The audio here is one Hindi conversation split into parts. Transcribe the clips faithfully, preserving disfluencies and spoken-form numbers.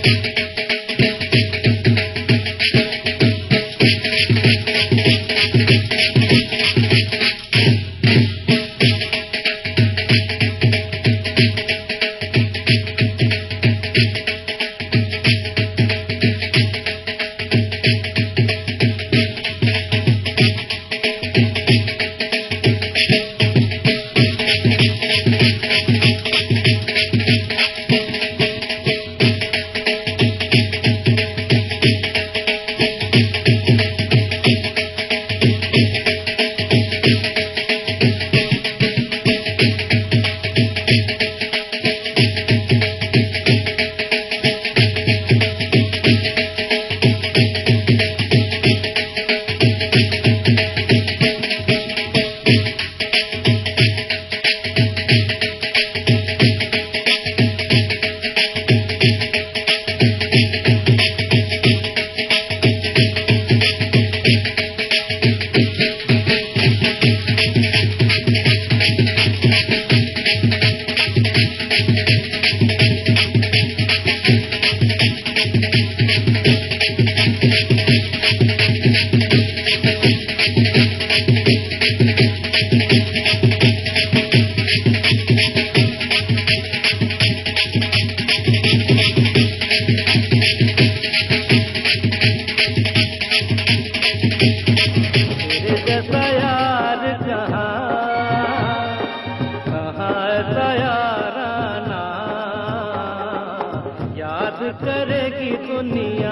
करेगी दुनिया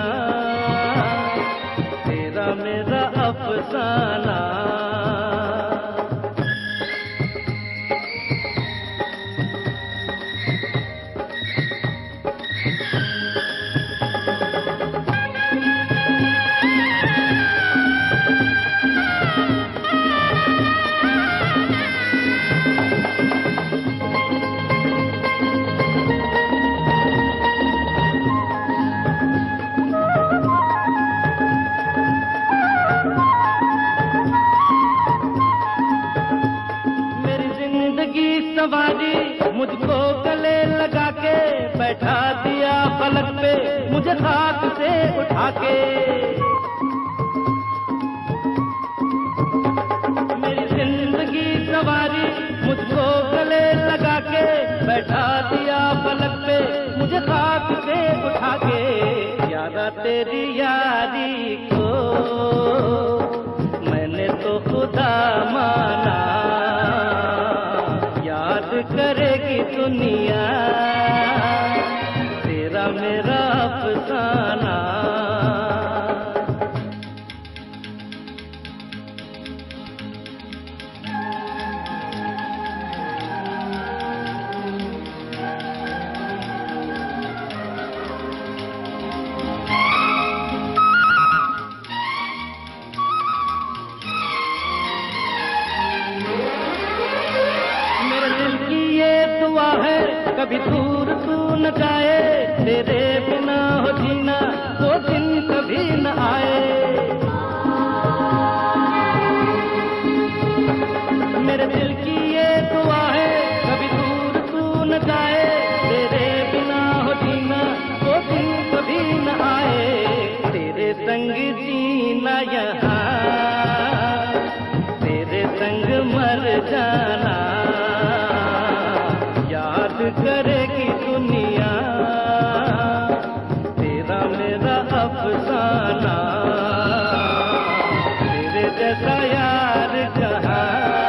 तेरा मेरा अफसाना। सवारी मुझको गले लगा के बैठा दिया फलक पे मुझे खाक से उठा के। मेरी जिंदगी सवारी मुझको गले लगा के बैठा दिया फलक पे मुझे खाक से उठा के। यारा तेरी यारी को मैंने तो खुदा माना। करेगी दुनिया तेरा मेरा अफसाना। कभी दूर तू न जाए तेरे बिना हो जीना वो दिन कभी न आए। मेरे दिल की ये दुआ है कभी दूर तू न जाए तेरे बिना हो जीना वो दिन कभी न आए। तेरे संग जीना यहाँ तेरे संग मर जाना। करेगी दुनिया तेरा मेरा अफसाना। तेरे जैसा यार कहाँ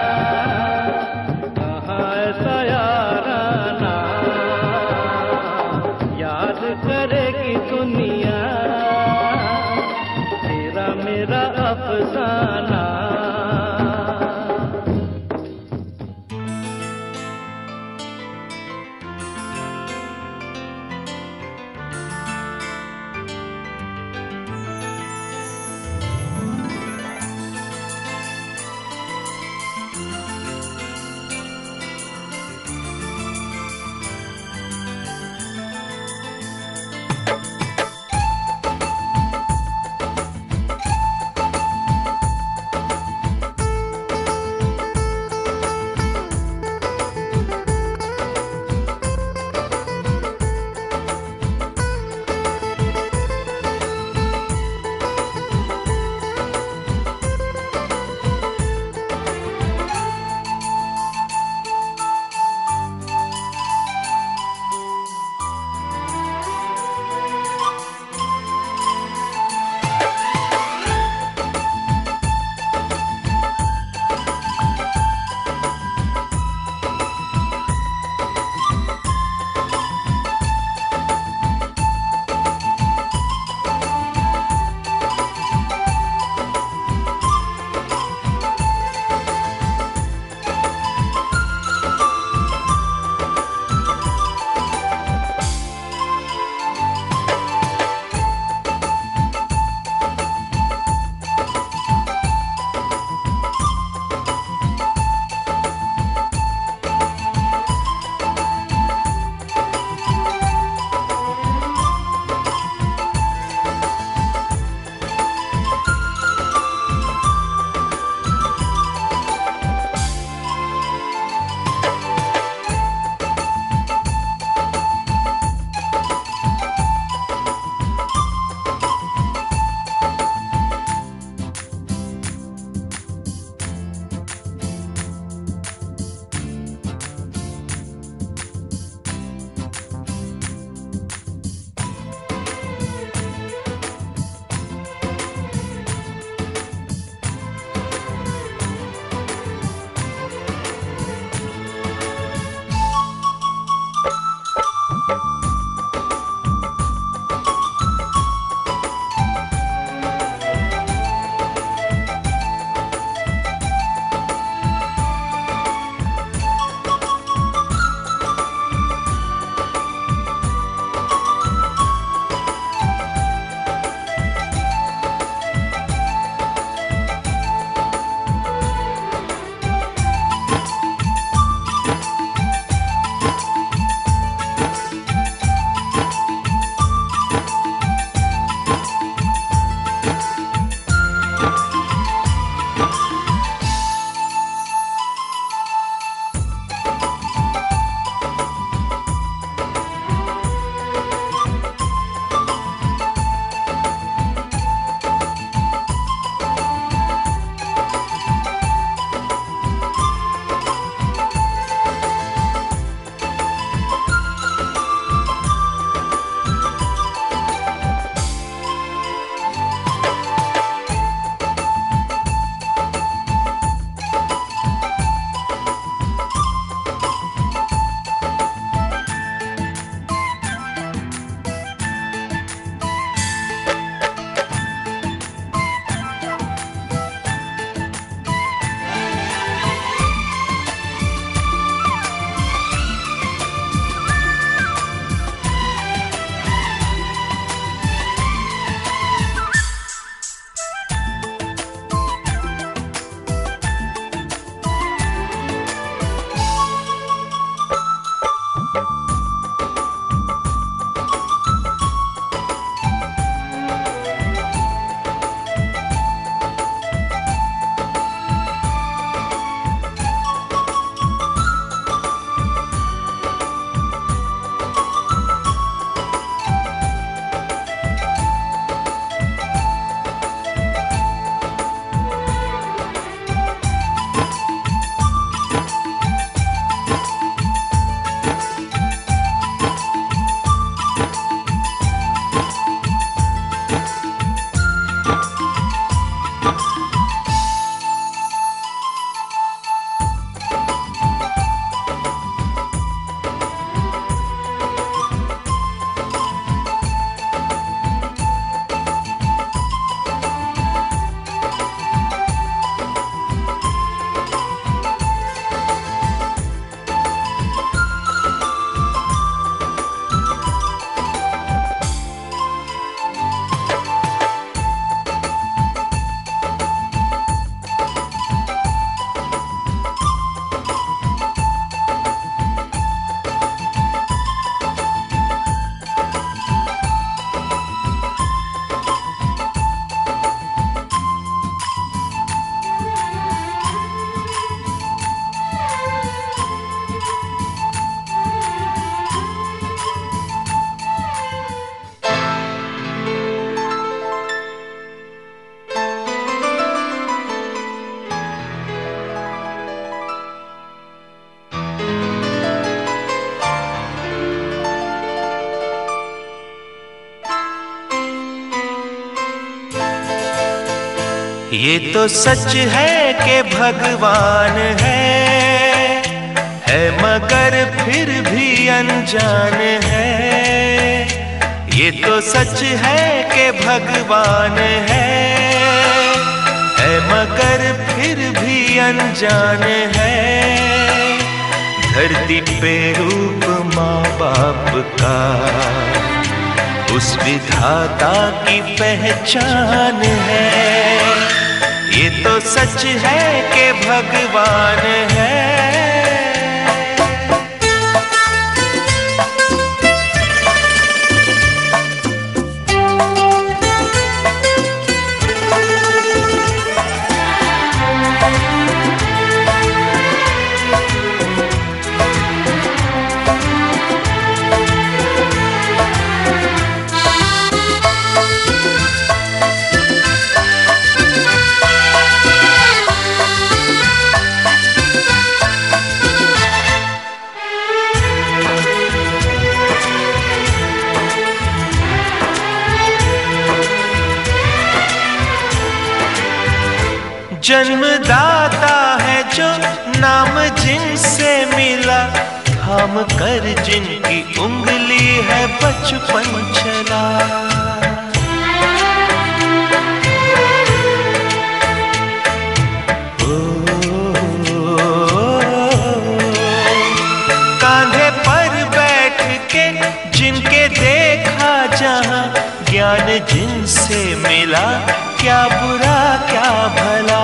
कहाँ ऐसा याराना। याद करेगी दुनिया तेरा मेरा ये तो सच है कि भगवान है, है मगर फिर भी अनजान है। ये तो सच है कि भगवान है, है मगर फिर भी अनजान है। धरती पे रूप माँ बाप का उस विधाता की पहचान है। ये तो सच है कि भगवान है। जन्मदाता है जो नाम जिनसे मिला, थाम कर जिनकी उंगली है बचपन चला। ओ, कांधे पर बैठ के जिनके देखा जहां, ज्ञान जिनसे मिला, क्या बुरा क्या भला।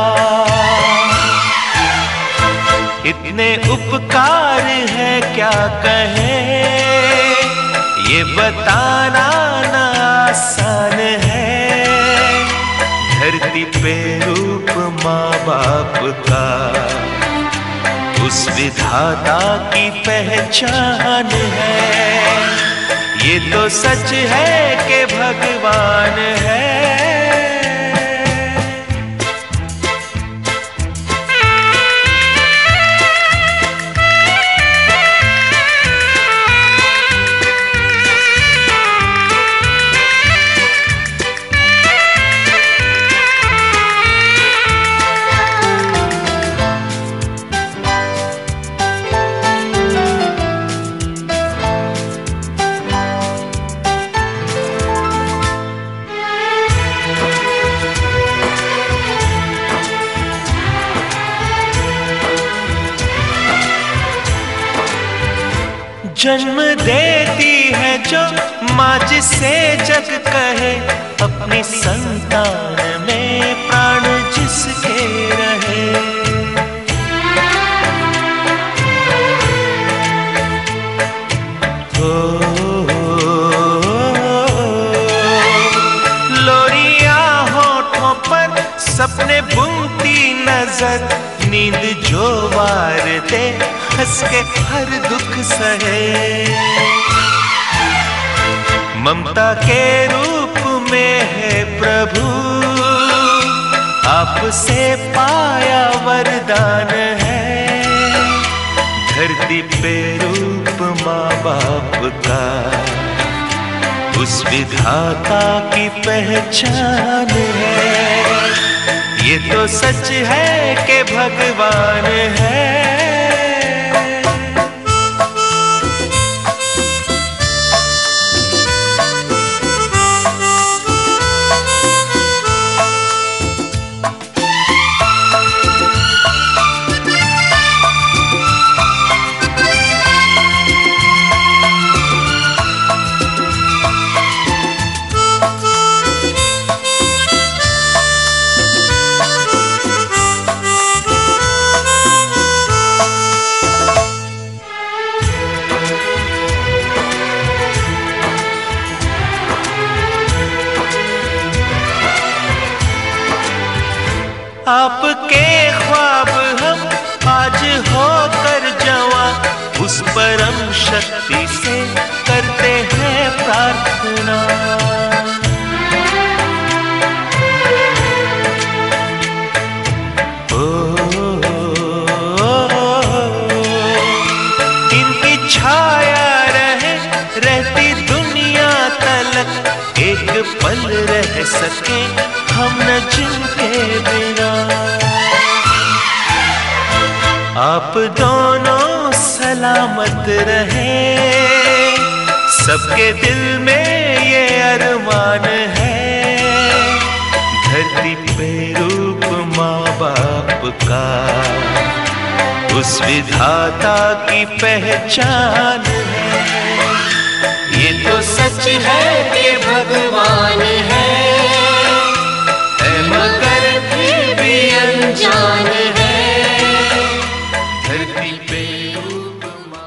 इतने उपकार है क्या कहें, ये बताना ना आसान है। धरती पे रूप माँ बाप का उस विधाता की पहचान है। ये तो सच है कि भगवान है। जन्म देती है जो माँ जिसे जग कहे, अपनी संतान में प्राण जिसके रहे। हो लोरियां होठों पर सपने बुनती नजर, नींद जो वार दे हंस के हर दुख सहे। ममता के रूप में है प्रभु, आपसे पाया वरदान है। धरती पे रूप माँ बाप का उस विधाता की पहचान है। ये तो सच है कि भगवान है। आपके ख्वाब हम आज होकर जवां, उस परम शक्ति से करते हैं प्रार्थना। ओ, ओ, ओ, इनकी छाया रहे रहती दुनिया तलक, एक पल रह सके हम न जिनके बिना। आप दोनों सलामत रहे, सबके दिल में ये अरमान है। धरती पे रूप माँ बाप का उस विधाता की पहचान है। ये तो सच है कि भगवान है, है मगर फिर भी अनजान है। धरती पे रूप माँ।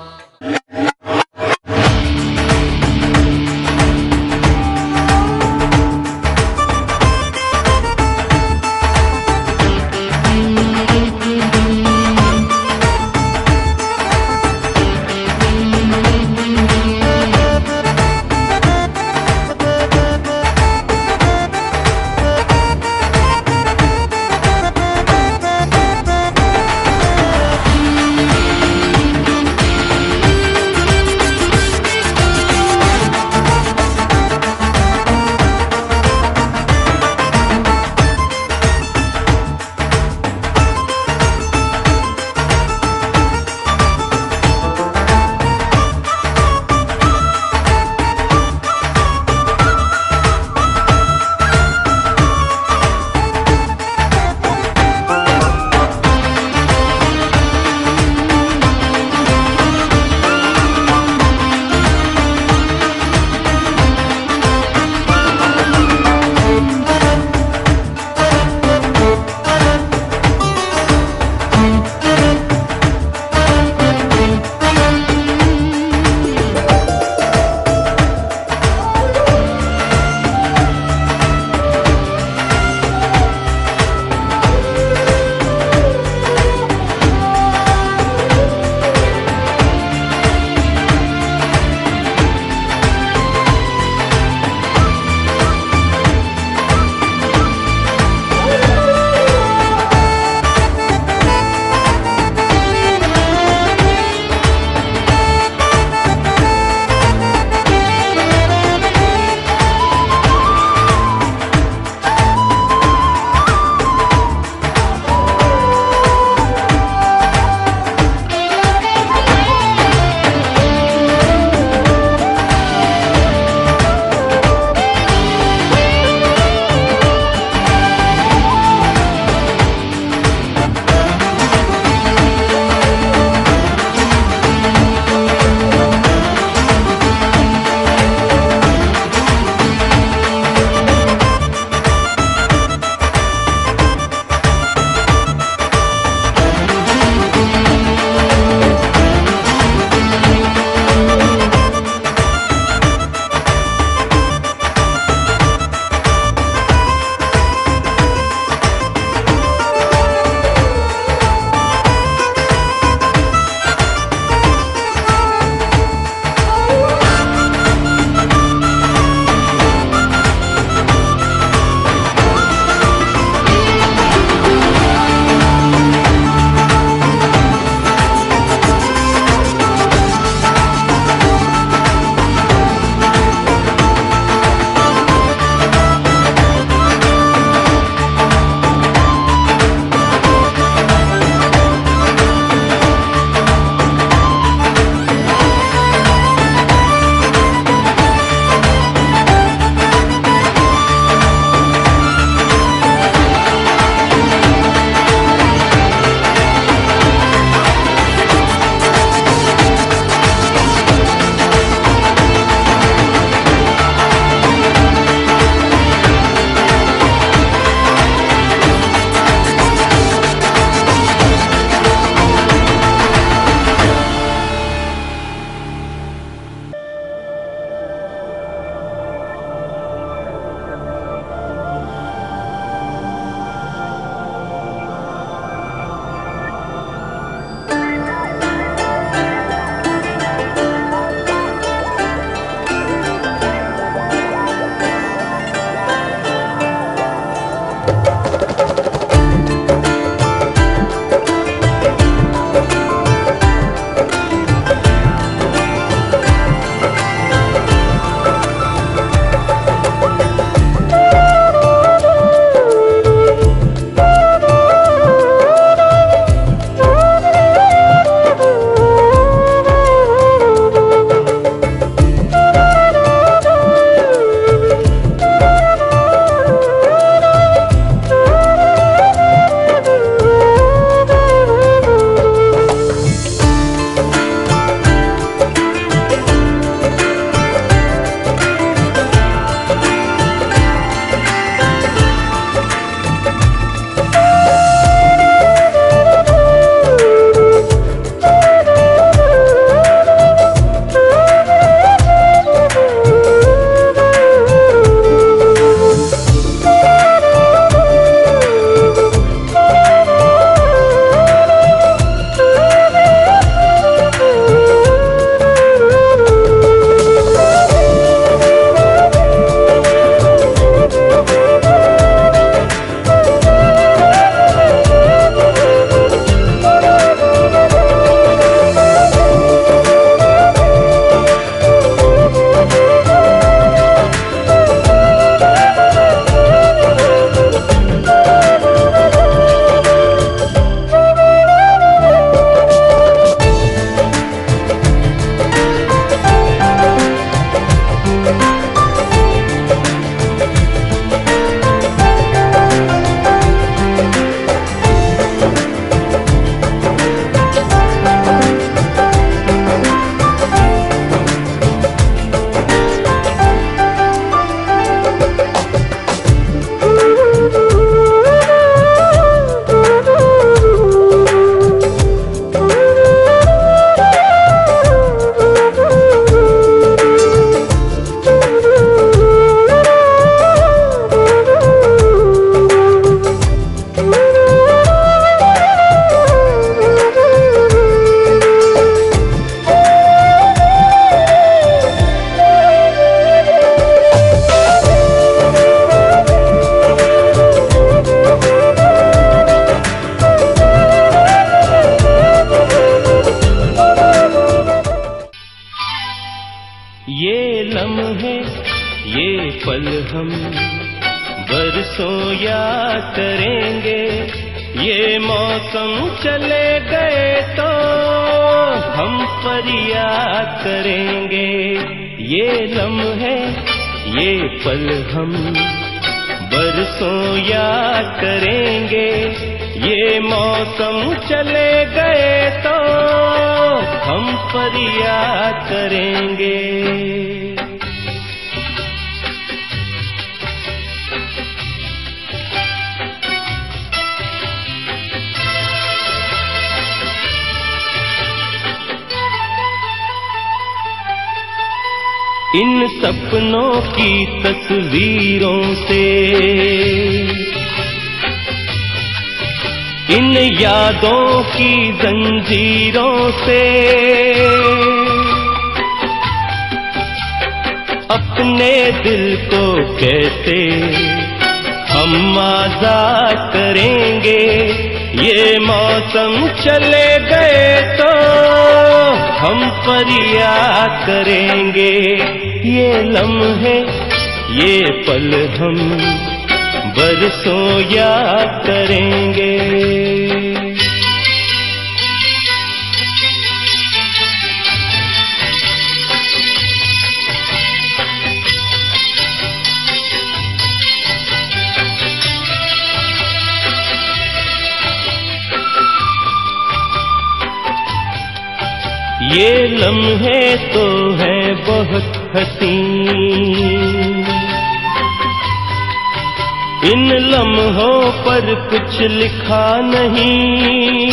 बरसों याद करेंगे, ये मौसम चले गए तो हम पर याद करेंगे। ये लम्हे ये पल हम बरसों याद करेंगे, ये मौसम चले गए तो हम पर याद करेंगे। इन सपनों की तस्वीरों से, इन यादों की जंजीरों से अपने दिल को कैसे हम आजाद करेंगे। ये मौसम चले गए तो हम पर याद करेंगे। ये लम्हे ये पल हम बरसों याद करेंगे। ये लम्हे तो है बहुत हसीन, इन लम्हों पर कुछ लिखा नहीं।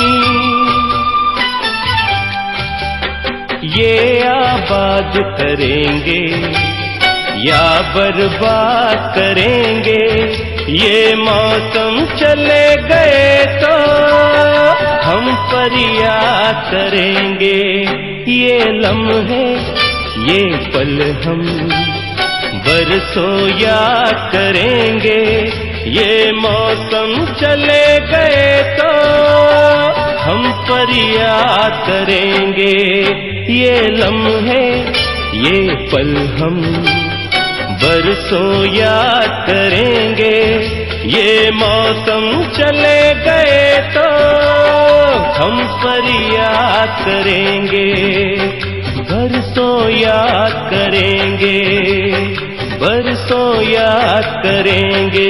ये आबाद करेंगे या बर्बाद करेंगे, ये मौसम चले गए तो हम पर याद करेंगे। ये लम्हे ये पल हम बरसों याद करेंगे, ये मौसम चले गए तो हम पर याद करेंगे। ये लम्हे ये पल हम बरसों याद करेंगे, ये मौसम चले गए तो हम पर याद करेंगे। बरसों याद करेंगे, बरसों याद करेंगे।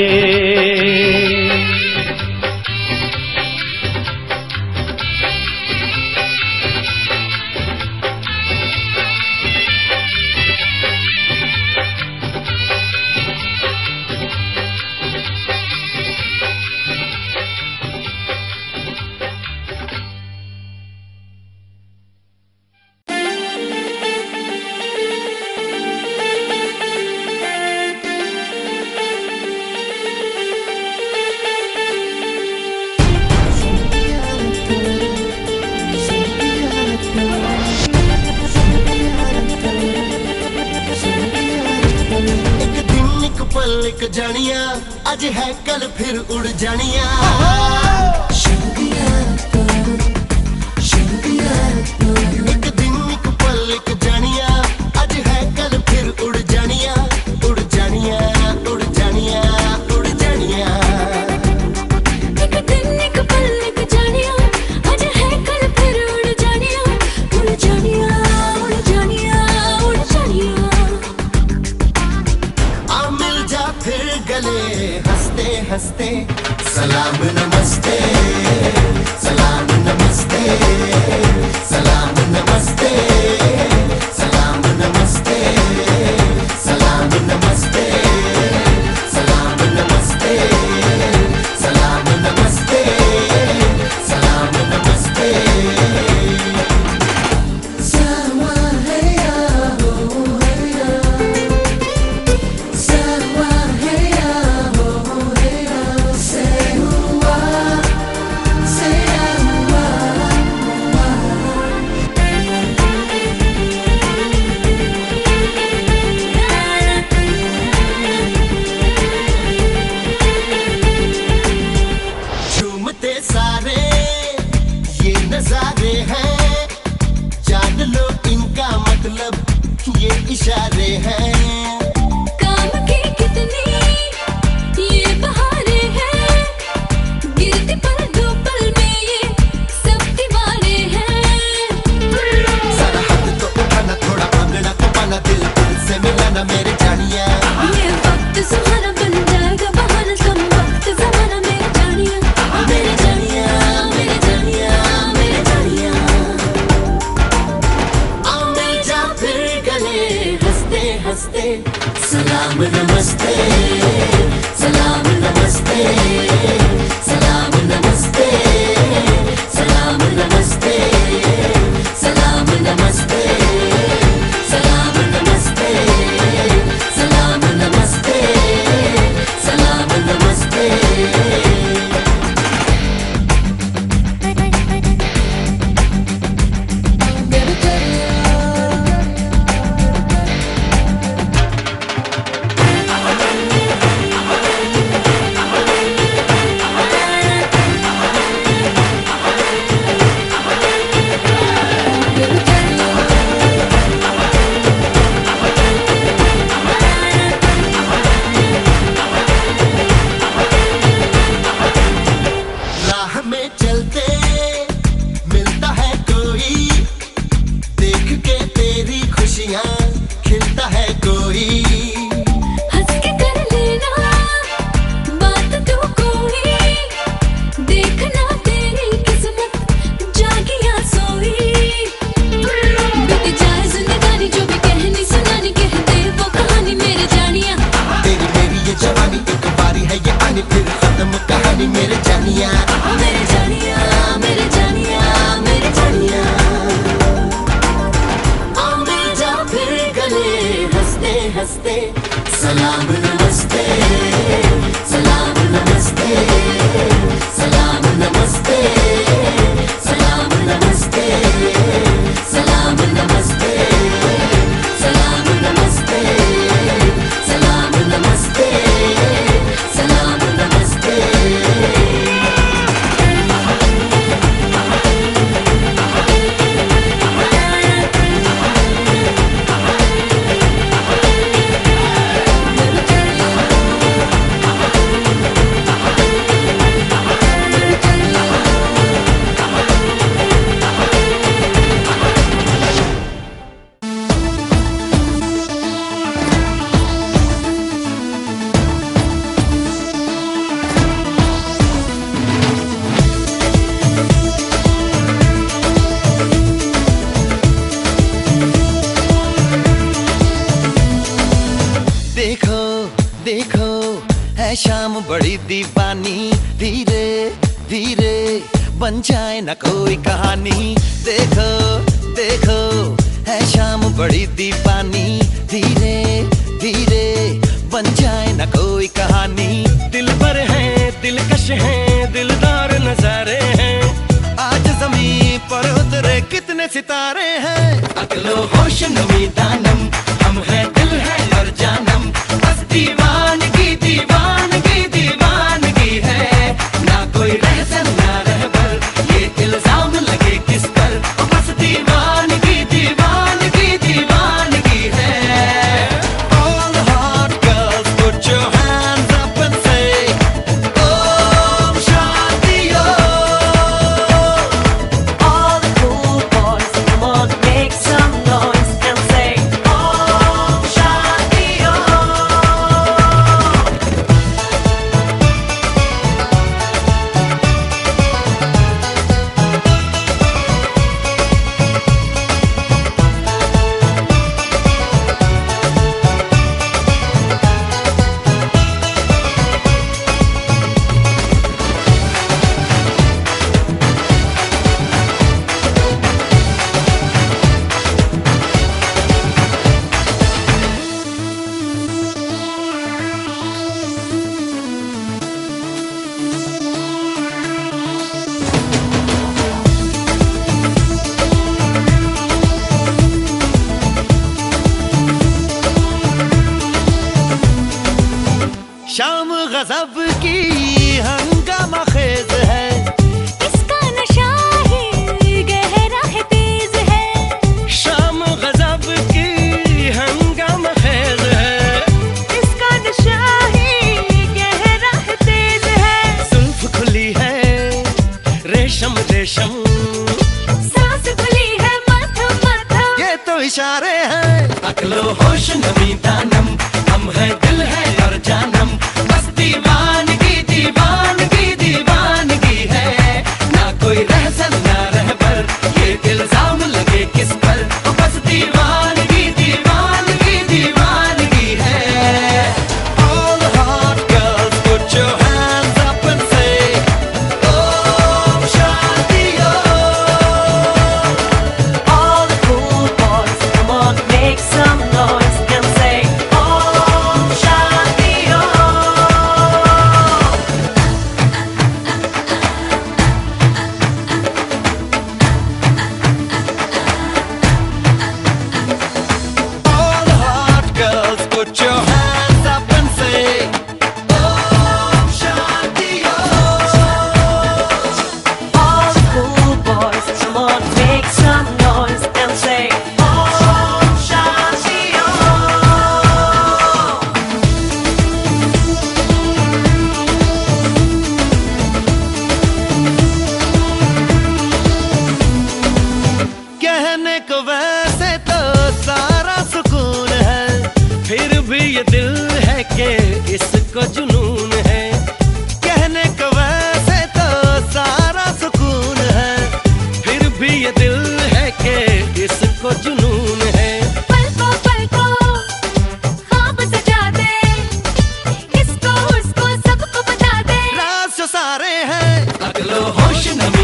एक जानिया आज है कल फिर उड़ जानिया। एक दिन एक पल एक जानिया आज है कल फिर उड़ जानिया, उड़ जानिया, उड़ जानिया, उड़ जानिया। एक दिन एक पल एक जानिया आज है कल फिर उड़ जानिया, उड़ जानिया, उड़ जानिया, उड़ जानिया। आ मिल जा फिर गले हंसते हंसते, सलाम नमस्ते, सलाम नमस्ते, सलाम नमस्ते, सलाम नमस्ते, सलाम नमस्ते, सलाम नमस्ते, सलाम नमस्ते, सलाम नमस्ते। सावा है या हो है या, सावा है या हो है या, से हुआ से हुआ हुआ। नमस्ते सलाम नमस्ते सलाम नमस्ते सलाम नमस्ते सलाम नमस्ते सलाम नमस्ते सलाम नमस्ते सलाम नमस्ते राह में चलते मिलता है कोई देख के तेरी खुशियाँ खिलता है कोई हंस के कर लेना बात तू कोई देखना तेरी किस्मत जागी या सोई बीत जाए जिंदगानी जो भी कहनी सुनानी कहते वो कहानी मेरे जानिया तेरी मेरी ये जवानी एक बारी है ये आनी फिर खत्म कहानी मेरे जानिया मेरे जानिया मेरे जानिया मेरे जानिया आओ मिल जाओ फिर गले हंसते हंसते सलाम नमस्ते सलाम नमस्ते सलाम नमस्ते सलाम नमस्ते सलाम नमस्ते सलाम नमस्ते सलाम नमस्ते सलाम नमस्ते देखो देखो है शाम बड़ी दीवानी धीरे धीरे बन जाए न कोई कहानी देखो देखो है शाम बड़ी दीवानी धीरे धीरे बन जाए न कोई कहानी दिल भर है दिलकश है दिलदार नजारे हैं आज जमीन पर उतरे कितने सितारे हैं अकलो होश नमी दानम हम है दिल है और जानम बस दीवानगी दीवानगी दीवानगी है ना कोई रहसन ना रहबर ये इल्जाम लगे किस पर बस दीवानगी दीवानगी दीवानगी है All the hot girls put your hands up and say Om Shanti Om All the cool boys, come on, make some noise and say Om Shanti Om. शाम गजब की हंगामा खेज है इसका नशा ही गहरा है तेज है शाम गजब की हंगामा खेज है इसका नशा ही गहरा है तेज है जुल्फ खुली है रेशम रेशम सांस खुली है मथम मथम ये तो इशारे हैं अकलो होश नमी दानम हम है दिल है और जानम बस दीवानगी दीवानगी दीवानगी है ना कोई रहसन ना रहबर ये इल्जाम लगे किस पर बस दीवानगी दीवानगी दीवानगी है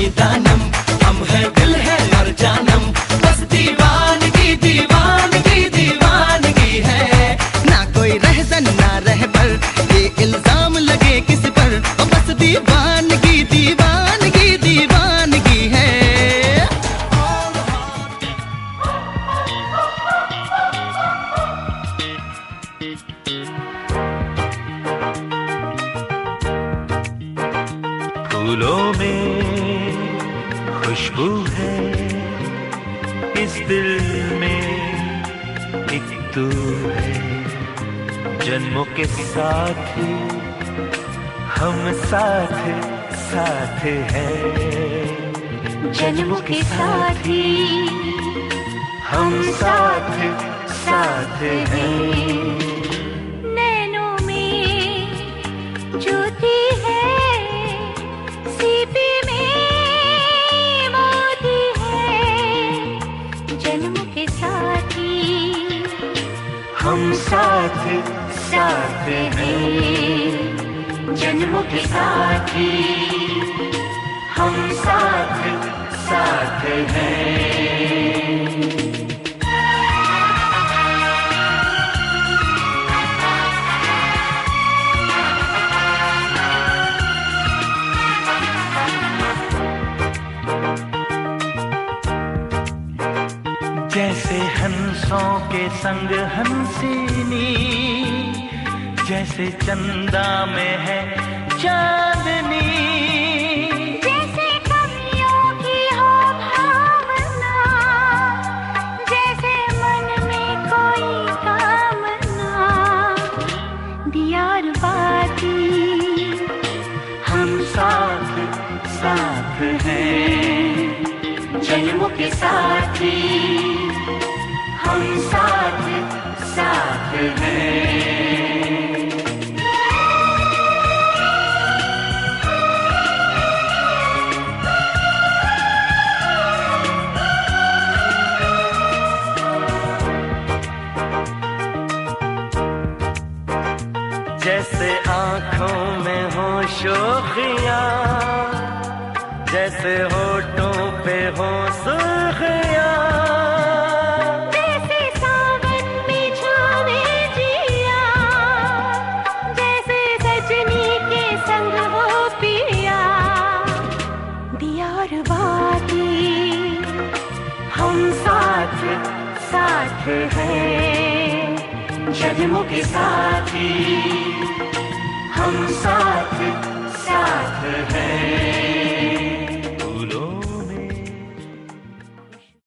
दानम, हम है दिल है और जानम, बस दीवानगी दीवानगी दीवानगी है। ना कोई रहजन ना रहबर, ये इल्जाम लगे किस पर, ओ बस दीवानगी दीवानगी दीवानगी है। फूलों में खुशबू है, इस दिल में एक तू है, जन्मों के साथ हम साथ साथ हैं, जन्मों के साथ ही हम साथ साथ हैं। नैनों में ज्योति है, सीपी में मोती है, जन्मों के साथ ही हम साथ साथ हैं, जन्मों के साथ ही हम साथ साथ हैं। जैसे हंसों के संग हंसिनी, जैसे चंदा में है चांदनी, जैसे कवियों की हो भावना, जैसे मन में कोई कामना, दिया और बाती हम साथ साथ हैं, जन्मों के साथ ही हम साथ साथ हैं। जैसे आँखों में हो शोखियाँ, जैसे होठों पे हो सुर्खियाँ, जैसे सावन में छावे जिया, जैसे सजनी के संग हो पिया, दिया और बाती हम साथ साथ हैं, जन्मों के साथ ही हम साथ साथ हैं।